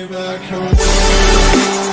back home.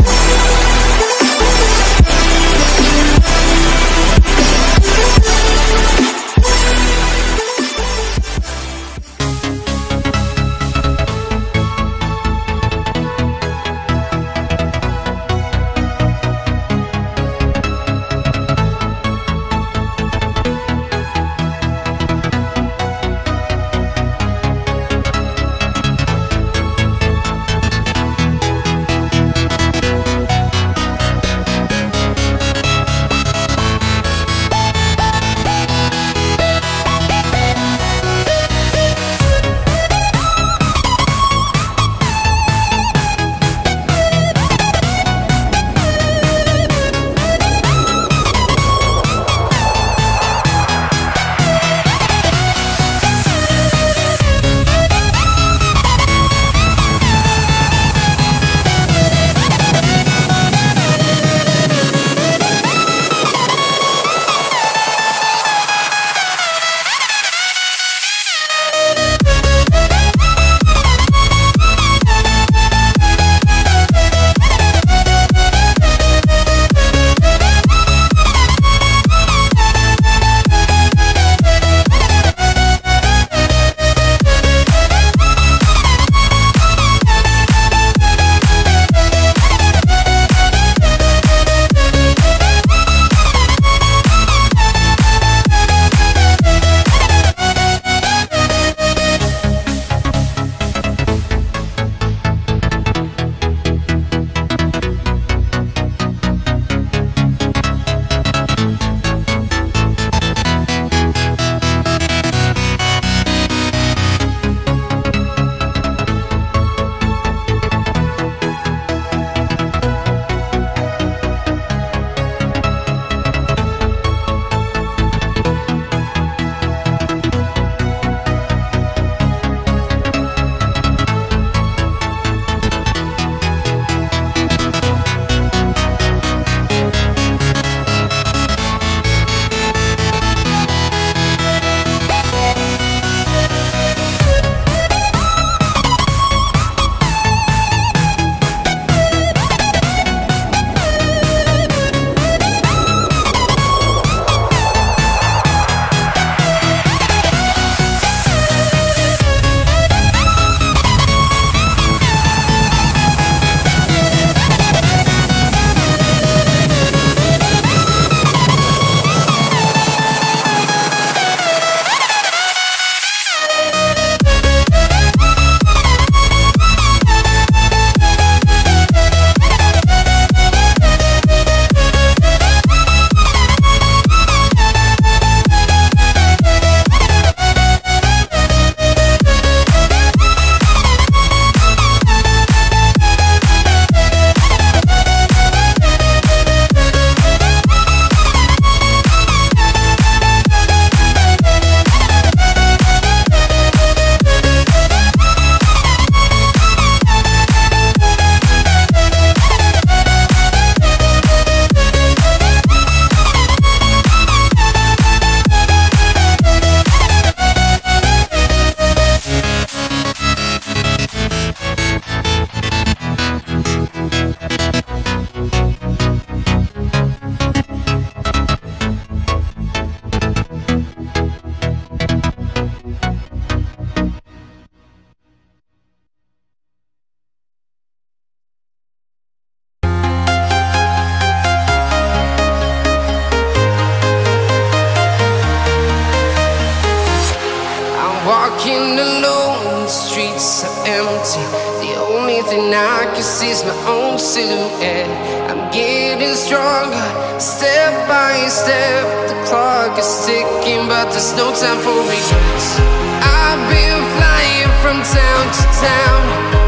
Walking alone, the streets are empty. The only thing I can see is my own silhouette. I'm getting stronger, step by step. The clock is ticking, but there's no time for regrets. I've been flying from town to town,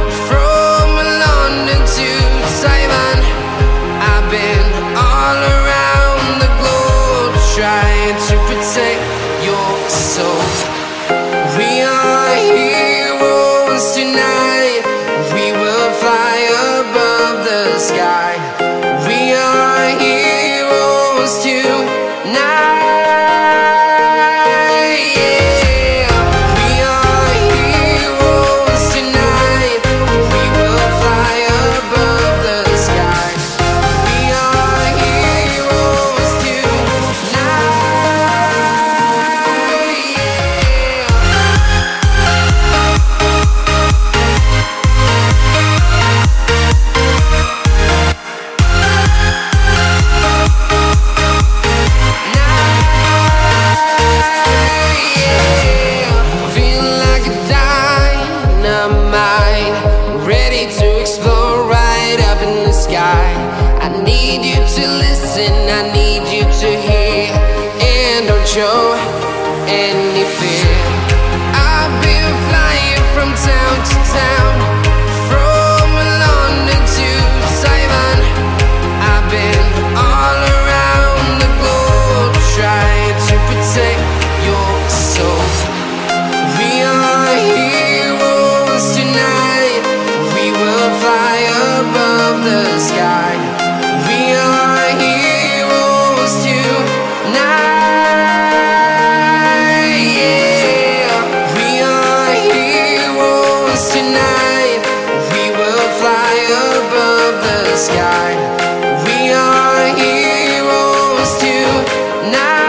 from London to Taiwan. I've been all around the globe, trying to protect your soul. We are heroes tonight. We will fly above the sky. We are heroes tonight. Yeah. We are heroes tonight. the sky. We are heroes tonight, yeah. We are heroes tonight. We will fly above the sky. We are heroes tonight.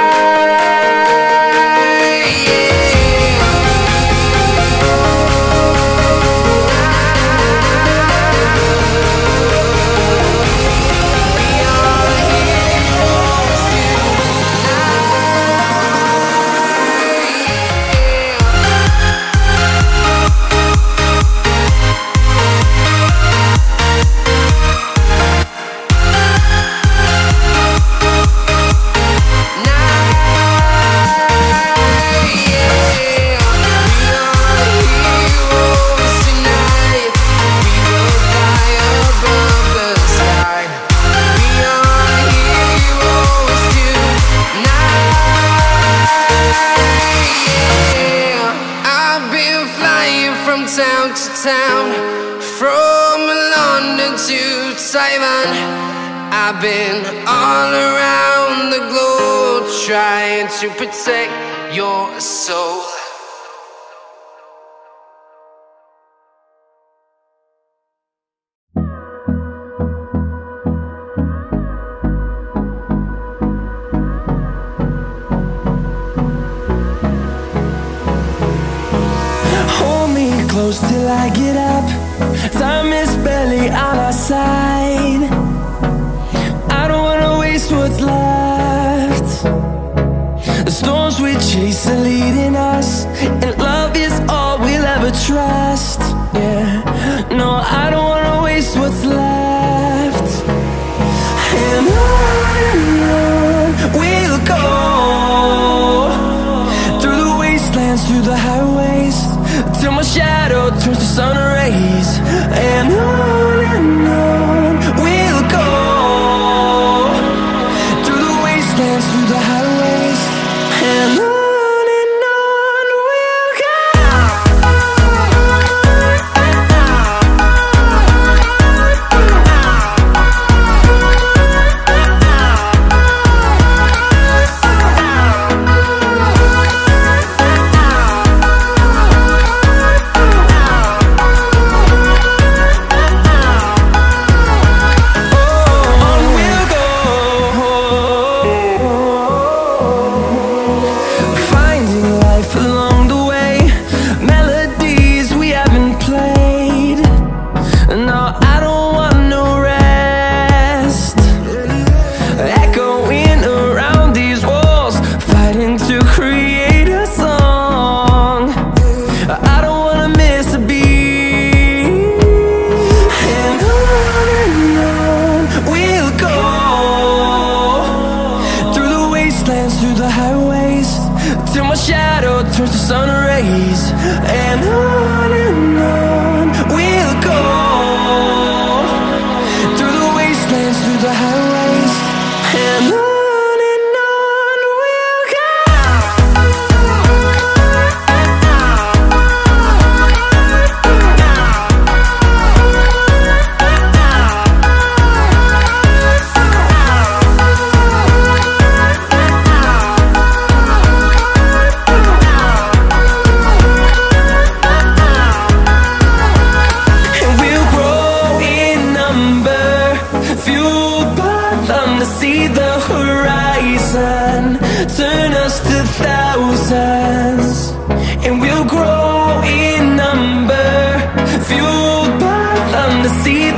Town to town, from London to Taiwan. I've been all around the globe trying to protect your soul. Close till I get up. Time is barely on our side. I don't wanna waste what's left. The storms we chase are leading us, and love is all we'll ever trust. Yeah, no, I don't wanna waste what's left. And on we'll go, through the wastelands, through the highways, till my shadow turns to sun rays. And on we'll go, through the wastelands, through the highways. And on we'll go. Through the highways, till my shadow turns to sun rays. And on we'll go, through the wastelands, through the highways. And on we'll go. See the horizon, turn us to thousands, and we'll grow in number, fueled by them to see